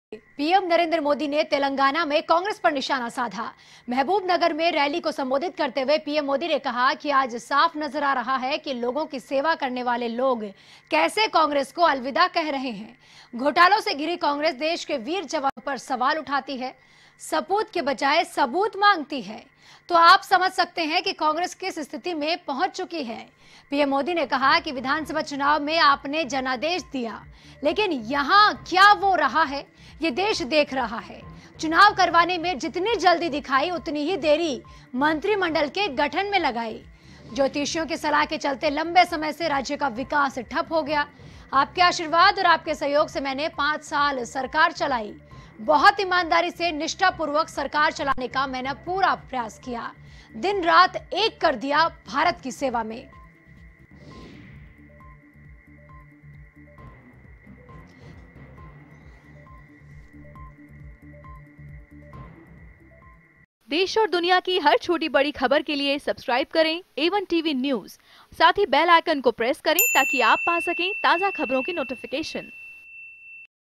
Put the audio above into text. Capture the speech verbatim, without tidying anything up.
PM Narendra Modi ने तेलंगाना में कांग्रेस पर निशाना साधा। महबूब नगर में रैली को संबोधित करते हुए पीएम मोदी ने कहा कि आज साफ नजर आ रहा है कि लोगों की सेवा करने वाले लोग कैसे कांग्रेस को अलविदा कह रहे हैं। घोटालों से घिरी कांग्रेस देश के वीर जवानों पर सवाल उठाती है, सपूत के बजाय सबूत मांगती है। तो आप समझ सकते हैं कि कांग्रेस किस स्थिति में पहुंच चुकी है। पीएम मोदी ने कहा कि विधानसभा चुनाव में आपने जनादेश दिया, लेकिन यहां क्या वो रहा है ये देश देख रहा है। चुनाव करवाने में जितनी जल्दी दिखाई उतनी ही देरी मंत्रिमंडल के गठन में लगाई। ज्योतिषियों की सलाह के चलते लंबे समय से राज्य का विकास ठप हो गया। आपके आशीर्वाद और आपके सहयोग से मैंने पांच साल सरकार चलाई। बहुत ईमानदारी से निष्ठापूर्वक सरकार चलाने का मैंने पूरा प्रयास किया। दिन रात एक कर दिया भारत की सेवा में। देश और दुनिया की हर छोटी बड़ी खबर के लिए सब्सक्राइब करें ए वन टीवी न्यूज़। साथ ही बेल आइकन को प्रेस करें ताकि आप पा सकें ताज़ा खबरों की नोटिफिकेशन।